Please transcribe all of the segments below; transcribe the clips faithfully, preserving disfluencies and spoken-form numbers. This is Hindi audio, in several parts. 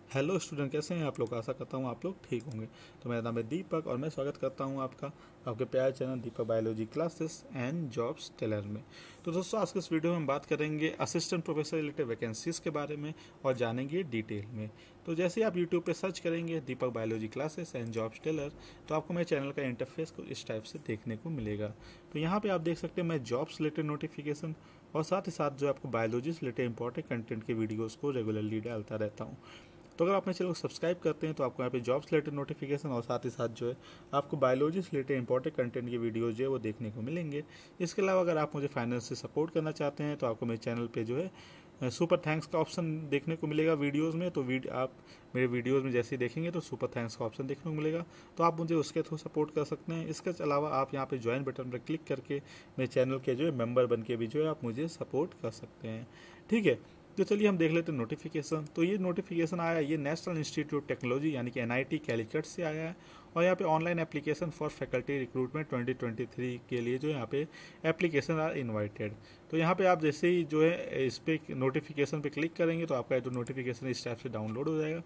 हेलो स्टूडेंट, कैसे हैं आप लोग। आशा करता हूँ आप लोग ठीक होंगे। तो मेरा नाम है दीपक और मैं स्वागत करता हूँ आपका आपके प्यारे channel Deepak biology classes and jobs tailor में। तो दोस्तों, आज के इस वीडियो में हम बात करेंगे असिस्टेंट प्रोफेसर रिलेटेड वैकेंसीज़ के बारे में और जानेंगे डिटेल में। तो जैसे ही आप यूट्यूब पे सर्च करेंगे Deepak biology classes and jobs tailor, तो आपको मेरे चैनल का इंटरफेस को इस टाइप से देखने को मिलेगा। तो यहाँ पे आप देख सकते हैं मैं जॉब्स रिलेटेड नोटिफिकेशन और साथ ही साथ जो आपको बायोलॉजी से रिलेटेड इंपॉर्टेंट कंटेंट के वीडियोज़ को रेगुलरली डालता रहता हूँ। तो अगर आप मेरे चैनल को सब्सक्राइब करते हैं तो आपको यहाँ पे जॉब्स रिलेटेड नोटिफिकेशन और साथ ही साथ जो है आपको बायोलॉजी से रिलेटेड इंपॉर्टेंट कंटेंट की वीडियोज जो है वो देखने को मिलेंगे। इसके अलावा अगर आप मुझे फाइनेंशियल सपोर्ट करना चाहते हैं तो आपको मेरे चैनल पे जो है सुपर थैंक्स का ऑप्शन देखने को मिलेगा वीडियोज़ में। तो वीडियो आप मेरे वीडियोज़ में जैसे ही देखेंगे तो सुपर थैंक्स का ऑप्शन देखने को मिलेगा, तो आप मुझे उसके थ्रू सपोर्ट कर सकते हैं। इसके अलावा आप यहाँ पे ज्वाइन बटन पर क्लिक करके मेरे चैनल के जो है मेंबर बन के भी जो है आप मुझे सपोर्ट कर सकते हैं। ठीक है, तो चलिए हम देख लेते हैं नोटिफिकेशन। तो ये नोटिफिकेशन आया, ये नेशनल इंस्टीट्यूट टेक्नोलॉजी यानी कि एन आई टी कैलिकट से आया है और यहाँ पे online application for faculty recruitment twenty twenty three के लिए जो यहाँ पे एप्लीकेशन आर इनवाइटेड। तो यहाँ पे आप जैसे ही जो है इस पे नोटिफिकेशन पे क्लिक करेंगे तो आपका जो नोटिफिकेशन इस टाइप से डाउनलोड हो जाएगा।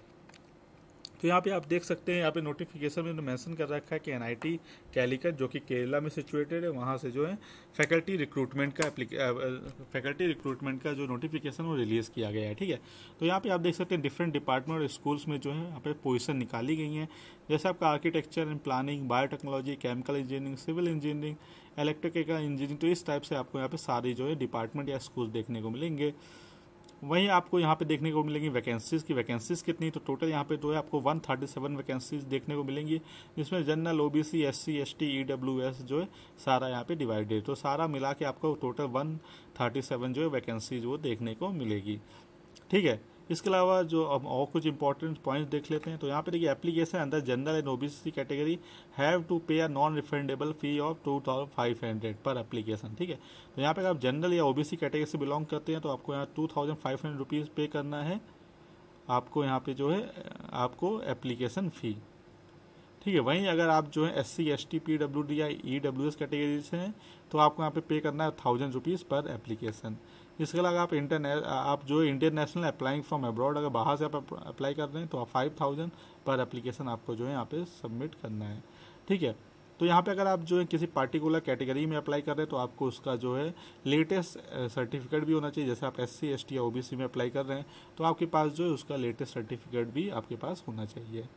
तो यहाँ पे आप देख सकते हैं, यहाँ पे नोटिफिकेशन में मेंशन कर रखा है कि एन आई टी कैलिकट जो कि केरला में सिचुएटेड है, वहाँ से जो है फैकल्टी रिक्रूटमेंट का फैकल्टी रिक्रूटमेंट का जो नोटिफिकेशन वो रिलीज़ किया गया है। ठीक है, तो यहाँ पे आप देख सकते हैं डिफरेंट डिपार्टमेंट और स्कूल्स में जो है यहाँ पे पोजीशन निकाली गई हैं। जैसे आपका architecture and planning, biotechnology, chemical engineering, civil engineering, electrical engineering, तो इस टाइप से आपको यहाँ पे सारी जो है डिपार्टमेंट या स्कूल देखने को मिलेंगे। वहीं आपको यहाँ पे देखने को मिलेंगी वैकेंसीज़ की वैकेंसीज़ कितनी, तो टोटल यहाँ पे जो है आपको वन थर्टी सेवन वैकेंसीज देखने को मिलेंगी, जिसमें general, OBC, SC, ST, EWS जो है सारा यहाँ पे डिवाइडेड। तो सारा मिला के आपको टोटल वन थर्टी सेवन जो है वैकेंसीज वो देखने को मिलेगी। ठीक है, इसके अलावा जो अब और कुछ इंपॉर्टेंट पॉइंट्स देख लेते हैं। तो यहाँ पे देखिए एप्लीकेशन अंदर general and OBC category have to pay a non refundable fee of two thousand five hundred पर एप्लीकेशन। ठीक है, तो यहाँ पे अगर आप जनरल या ओबीसी कैटेगरी से बिलोंग करते हैं तो आपको यहाँ two thousand five hundred rupees pay करना है आपको यहाँ पे जो है आपको एप्लीकेशन फ़ी। ठीक है, वहीं अगर आप जो है S C S T P W D या ई डब्ल्यू एस कैटेगरी से हैं तो आपको यहाँ पे पे करना है थाउजेंड रुपीज़ पर एप्लीकेशन। इसके अलावा आप इंटरने आप जो इंटरनेशनल अप्लाइंग फ्रॉम अब्रॉड, अगर बाहर से आप अप्लाई कर रहे हैं तो आप फाइव थाउजेंड पर एप्लीकेशन आपको जो है यहाँ पे सबमिट करना है। ठीक है, तो यहाँ पे अगर आप जो है किसी पार्टिकुलर कैटेगरी में अप्लाई कर रहे हैं तो आपको उसका जो है लेटेस्ट सर्टिफिकेट भी होना चाहिए। जैसे आप एस सी एस टी या ओ बी सी में अप्लाई कर रहे हैं तो आपके पास जो है उसका लेटेस्ट सर्टिफिकेट भी आपके पास होना चाहिए।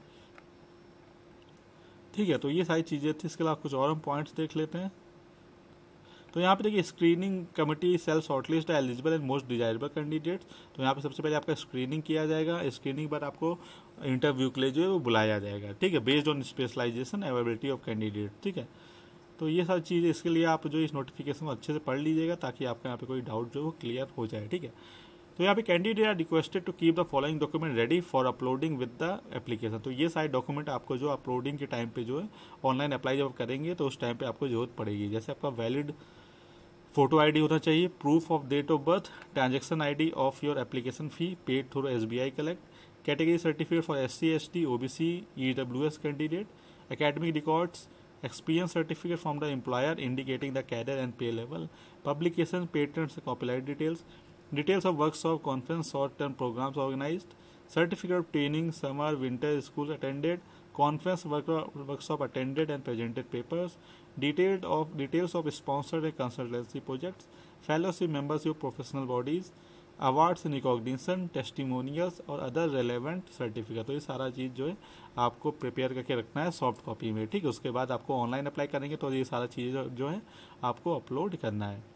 ठीक है, तो ये सारी चीज़ें थी। इसके अलावा कुछ और हम पॉइंट्स देख लेते हैं। तो यहाँ पे देखिए screening committee cell shortlist eligible and most desirable candidates. तो यहाँ पे सबसे पहले आपका स्क्रीनिंग किया जाएगा। स्क्रीनिंग पर आपको इंटरव्यू के लिए जो है वो बुलाया जाएगा। ठीक है, based on specialisation availability of candidate. ठीक है, तो ये सारी चीज़, इसके लिए आप जो इस नोटिफिकेशन को अच्छे से पढ़ लीजिएगा ताकि आपका यहाँ पे कोई डाउट जो है वो क्लियर हो जाए। ठीक है, तो यहाँ पे candidate are requested to keep the following document ready for uploading with the application. तो ये सारे डॉक्यूमेंट आपको जो अपलोडिंग के टाइम पे जो है ऑनलाइन अप्लाई जब करेंगे तो उस टाइम पे आपको जरूरत पड़ेगी। जैसे आपका वैलिड फोटो आईडी होना चाहिए, proof of date of birth, transaction ID of your application fee paid through S B I collect, category certificate for S C S T O B C E W S candidate, academic records, experience certificate from the employer indicating the cadre and pay level, publications, patents, copyright details, details of workshop, conference, short-term programs organized, certificate of training, summer, winter school attended, conference, work, workshop attended and presented papers, detailed of details of sponsored and consultancy projects, fellowship membership of professional bodies, awards, recognition, testimonials और अदर रेलेवेंट सर्टिफिकेट। तो ये सारा चीज़ जो है आपको प्रिपेयर करके रखना है सॉफ्ट कॉपी में। ठीक है, उसके बाद आपको ऑनलाइन अप्लाई करेंगे तो ये सारा चीज़ जो है आपको अपलोड करना है।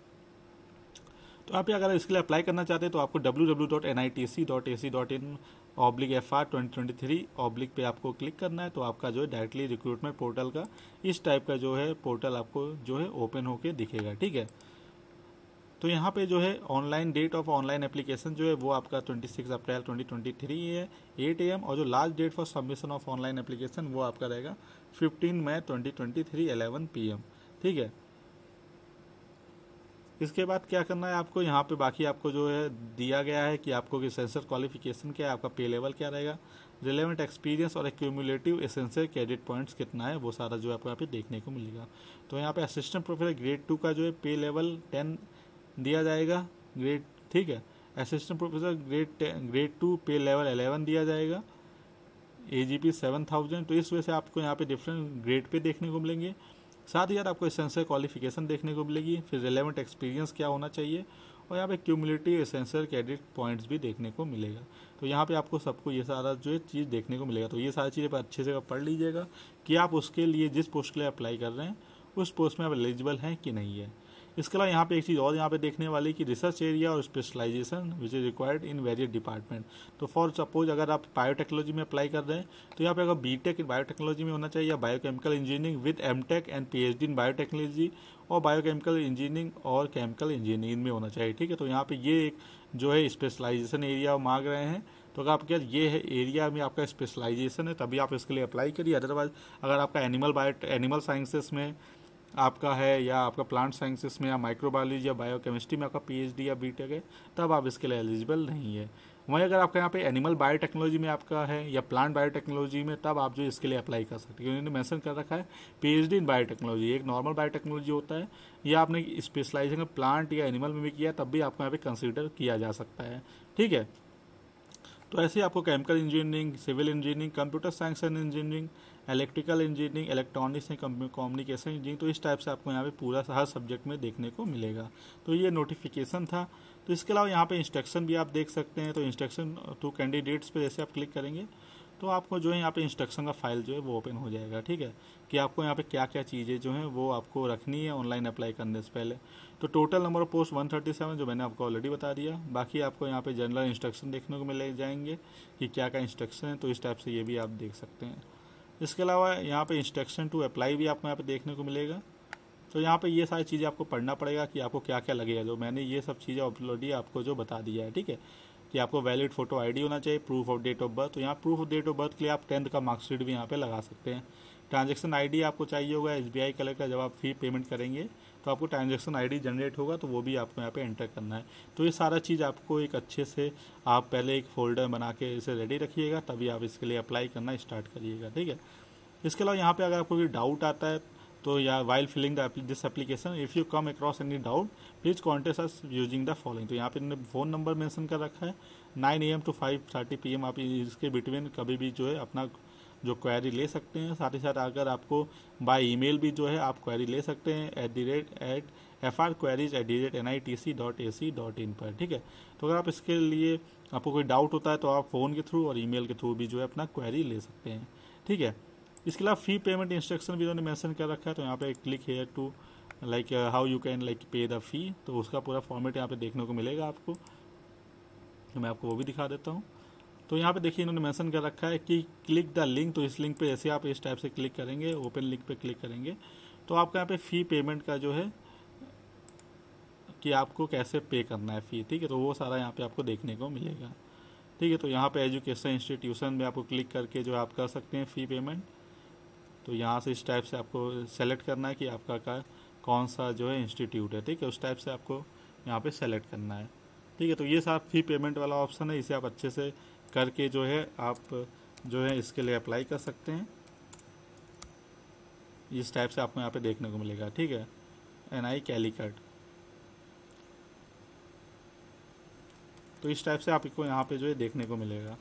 तो आप अगर इसके लिए अप्लाई करना चाहते हैं तो आपको W W W dot N I T C dot A C dot in oblique F R twenty twenty three oblique पे आपको क्लिक करना है। तो आपका जो है डायरेक्टली रिक्रूटमेंट पोर्टल का इस टाइप का जो है पोर्टल आपको जो है ओपन होके दिखेगा। ठीक है, तो यहाँ पे जो है online date of online application जो है वो आपका छब्बीस अप्रैल ट्वेंटी ट्वेंटी थ्री है एट ए एम और जो last date for submission of online application वो आपका रहेगा fifteen May twenty twenty three eleven P M. ठीक है, इसके बाद क्या करना है आपको, यहाँ पे बाकी आपको जो है दिया गया है कि आपको सेंसर क्वालिफिकेशन क्या है, आपका पे लेवल क्या रहेगा, रिलेवेंट एक्सपीरियंस और एक्यूमुलेटिव एसेंशियल क्रेडिट पॉइंट्स कितना है, वो सारा जो है आपको यहाँ पे देखने को मिलेगा। तो यहाँ पे असिस्टेंट प्रोफेसर ग्रेड टू का जो है पे लेवल टेन दिया जाएगा ग्रेड। ठीक है, assistant professor grade grade two pay level eleven दिया जाएगा, A G P seven thousand. तो इस वजह से आपको यहाँ पे डिफरेंट ग्रेड पे देखने को मिलेंगे। साथ ही यार आपको एसेंशियल क्वालिफिकेशन देखने को मिलेगी, फिर रिलेवेंट एक्सपीरियंस क्या होना चाहिए, और यहाँ पे क्यूमुलेटिव एसेंशियल क्रेडिट पॉइंट्स भी देखने को मिलेगा। तो यहाँ पे आपको सबको ये सारा जो है चीज़ देखने को मिलेगा। तो ये सारी चीज़ें अच्छे से पढ़ लीजिएगा कि आप उसके लिए जिस पोस्ट के लिए अप्लाई कर रहे हैं उस पोस्ट में आप एलिजिबल हैं कि नहीं है। इसके अलावा यहाँ पे एक चीज़ और यहाँ पे देखने वाली कि रिसर्च एरिया और specialisation which is required in various department. तो फॉर सपोज अगर आप बायोटेक्नोलॉजी में अप्लाई कर रहे हैं तो यहाँ पे अगर बीटेक इन बायोटेक्नोलॉजी में होना चाहिए, या biochemical engineering with MTech and PhD in biotechnology, और बायोकेमिकल इंजीनियरिंग और केमिकल इंजीनियरिंग में होना चाहिए। ठीक है, तो यहाँ पे ये एक जो है स्पेशलाइजेशन एरिया मांग रहे हैं। तो अगर आप क्या ये है एरिया में आपका स्पेशलाइजेशन है तभी आप इसके लिए अप्लाई करिए। अदरवाइज अगर आपका एनिमल बायो एनिमल साइंसेस में आपका है, या आपका प्लांट साइंसेस में, या माइक्रोबायोलॉजी या बायोकेमिस्ट्री में आपका पीएचडी या बीटेक है, तब आप इसके लिए एलिजिबल नहीं है। वहीं अगर आपका यहाँ पे एनिमल बायोटेक्नोलॉजी में आपका है या प्लांट बायोटेक्नोलॉजी में, तब आप जो इसके लिए अप्लाई कर सकते हैं। उन्होंने मेंशन कर रखा है पीएचडी इन बायोटेक्नोलॉजी, एक नॉर्मल बायोटेक्नोलॉजी होता है, या आपने स्पेशलाइजेशन प्लांट या एनिमल में भी किया तब भी आपको यहाँ पे कंसिडर किया जा सकता है। ठीक है, तो ऐसे ही आपको chemical engineering, civil engineering, computer science and engineering, electrical engineering, electronics and communication engineering, तो इस टाइप से आपको यहाँ पे पूरा हर सब्जेक्ट में देखने को मिलेगा। तो ये नोटिफिकेशन था। तो इसके अलावा यहाँ पे इंस्ट्रक्शन भी आप देख सकते हैं। तो इंस्ट्रक्शन टू कैंडिडेट्स पे जैसे आप क्लिक करेंगे तो आपको जो है यहाँ पे इंस्ट्रक्शन का फाइल जो है वो ओपन हो जाएगा। ठीक है, कि आपको यहाँ पे क्या क्या चीज़ें जो हैं वो आपको रखनी है ऑनलाइन अप्लाई करने से पहले। तो total number of post one thirty seven जो मैंने आपको ऑलरेडी बता दिया। बाकी आपको यहाँ पे जनरल इंस्ट्रक्शन देखने को मिले जाएंगे कि क्या क्या इंस्ट्रक्शन है, तो इस टाइप से ये भी आप देख सकते हैं। इसके अलावा यहाँ पे इंस्ट्रक्शन टू अप्लाई भी आपको यहाँ पे देखने को मिलेगा। तो यहाँ पे ये सारी चीज़ें आपको पढ़ना पड़ेगा कि आपको क्या क्या लगेगा। जो मैंने ये सब चीज़ें ऑलरेडी आपको जो बता दिया है। ठीक है, कि आपको वैलिड फोटो आईडी होना चाहिए, proof of date of birth. तो यहाँ proof of date of birth के लिए आप टेंथ का मार्कशीट भी यहाँ पे लगा सकते हैं। ट्रांजैक्शन आईडी आपको चाहिए होगा, एसबीआई कलेक्ट का जब आप फी पेमेंट करेंगे तो आपको ट्रांजैक्शन आईडी जनरेट होगा, तो वो भी आपको यहाँ पे एंटर करना है। तो ये सारा चीज़ आपको एक अच्छे से आप पहले एक फोल्डर बना के इसे रेडी रखिएगा, तभी आप इसके लिए अप्लाई करना स्टार्ट करिएगा। ठीक है, इसके अलावा यहाँ पे अगर आपको कोई डाउट आता है तो या while filling this application if you come across any doubt please contact us using the following. तो यहाँ पे इन्होंने फ़ोन नंबर मेंशन कर रखा है, nine A M to five thirty P M आप इसके बिटवीन कभी भी जो है अपना जो क्वेरी ले सकते हैं। साथ ही साथ अगर आपको बाय ईमेल भी जो है आप क्वेरी ले सकते हैं at the rate at F R queries at the rate N I T C dot A C dot in पर। ठीक है, तो अगर आप इसके लिए आपको कोई डाउट होता है तो आप फ़ोन के थ्रू और ईमेल के थ्रू भी जो है अपना क्वेरी ले सकते हैं। ठीक है, इसके अलावा फी पेमेंट इंस्ट्रक्शन भी उन्होंने मेंशन कर रखा है। तो यहाँ पे click here to like how you can like pay the fee, तो उसका पूरा फॉर्मेट यहाँ पे देखने को मिलेगा आपको। तो मैं आपको वो भी दिखा देता हूँ। तो यहाँ पे देखिए इन्होंने मेंशन कर रखा है कि क्लिक द लिंक। तो इस लिंक पे जैसे आप इस टाइप से क्लिक करेंगे, ओपन लिंक पे क्लिक करेंगे, तो आपका यहाँ पे फ़ी पेमेंट का जो है कि आपको कैसे पे करना है फ़ी। ठीक है, तो वो सारा यहाँ पे आपको देखने को मिलेगा। ठीक है, तो यहाँ पे एजुकेशन इंस्टीट्यूशन में आपको क्लिक करके जो आप कर सकते हैं फ़ी पेमेंट। तो यहाँ से इस टाइप से आपको सेलेक्ट करना है कि आपका का कौन सा जो है इंस्टीट्यूट है। ठीक है, उस टाइप से आपको यहाँ पे सेलेक्ट करना है। ठीक है, तो ये सब फ़ी पेमेंट वाला ऑप्शन है, इसे आप अच्छे से करके जो है आप जो है इसके लिए अप्लाई कर सकते हैं। इस टाइप से आपको यहाँ पे देखने को मिलेगा। ठीक है, एन आई कैलिकट, तो इस टाइप से आपको यहाँ पे जो है देखने को मिलेगा।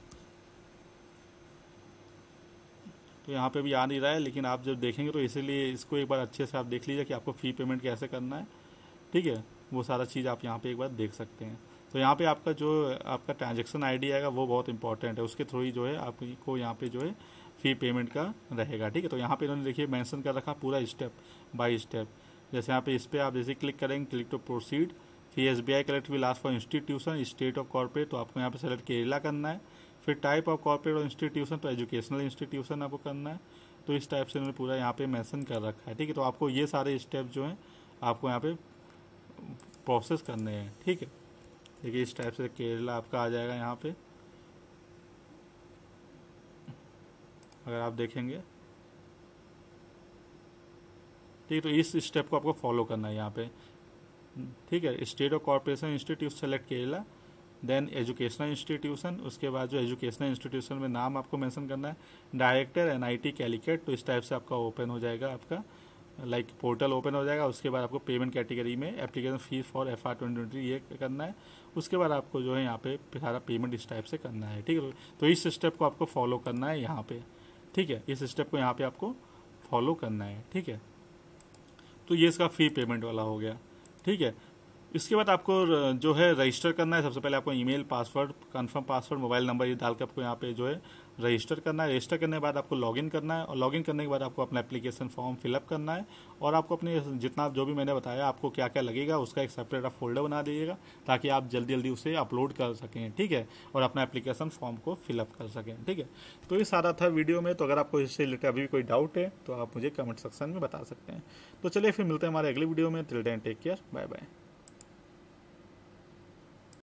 तो यहाँ पे भी आ नहीं रहा है, लेकिन आप जब देखेंगे तो इसीलिए इसको एक बार अच्छे से आप देख लीजिए कि आपको फ़ी पेमेंट कैसे करना है। ठीक है, वो सारा चीज़ आप यहाँ पे एक बार देख सकते हैं। तो यहाँ पे आपका जो आपका ट्रांजैक्शन आईडी आएगा वो बहुत इंपॉर्टेंट है, उसके थ्रू ही जो है आपको यहाँ पे जो है फ़ी पेमेंट का रहेगा। ठीक है, तो यहाँ पे इन्होंने देखिए मेंशन कर रखा पूरा स्टेप बाय स्टेप। जैसे यहाँ पे इस पर आप जैसे क्लिक करेंगे, क्लिक टू प्रोसीड, फिर S B I collect will ask for institution, state of corporate, तो आपको यहाँ पे सेलेक्ट केरला करना है। फिर टाइप ऑफ कॉर्पोरेट और इंस्टीट्यूशन, तो एजुकेशनल इंस्टीट्यूशन आपको करना है। तो इस टाइप से इन्होंने पूरा यहाँ पे मेंशन कर रखा है। ठीक है, तो आपको ये सारे स्टेप जो हैं आपको यहाँ पे प्रोसेस करने हैं। ठीक है, देखिए इस टाइप से केरला आपका आ जाएगा यहाँ पे, अगर आप देखेंगे। ठीक है, तो इस स्टेप को आपको फॉलो करना है यहाँ पे। ठीक है, state of corporation institute select Kerala, then educational institution, उसके बाद जो एजुकेशनल इंस्टीट्यूशन में नाम आपको मेंशन करना है, director N I T Calicut. तो इस टाइप से आपका ओपन हो जाएगा आपका लाइक पोर्टल ओपन हो जाएगा। उसके बाद आपको पेमेंट कैटेगरी में application fees for F R twenty twenty ये करना है। उसके बाद आपको जो है यहाँ पे सारा पेमेंट इस टाइप से करना है, ठीक है। तो इस स्टेप को आपको फॉलो करना है यहाँ पे, ठीक है। इस स्टेप को यहाँ पे आपको फॉलो करना है, ठीक है। तो ये इसका फी पेमेंट वाला हो गया, ठीक है। इसके बाद आपको जो है रजिस्टर करना है। सबसे पहले आपको email, password, confirm password, mobile number ये डाल के आपको यहाँ पे जो है रजिस्टर करना है। रजिस्टर करने के बाद आपको लॉगिन करना है और लॉगिन करने के बाद आपको अपना एप्लीकेशन फॉर्म फिलअप करना है और आपको अपने जितना जो भी मैंने बताया आपको क्या क्या लगेगा उसका एक सेपरेट आप फोल्डर बना दीजिएगा ताकि आप जल्दी जल्दी उसे अपलोड कर सकें, ठीक है, और अपना एप्लीकेशन फॉर्म को फिलअप कर सकें, ठीक है। तो ये सारा था वीडियो में। तो अगर आपको इससे रिलेटेड अभी भी कोई डाउट है तो आप मुझे कमेंट सेक्शन में बता सकते हैं। तो चलिए फिर मिलते हैं हमारे अगले वीडियो में। Till then take care, bye bye.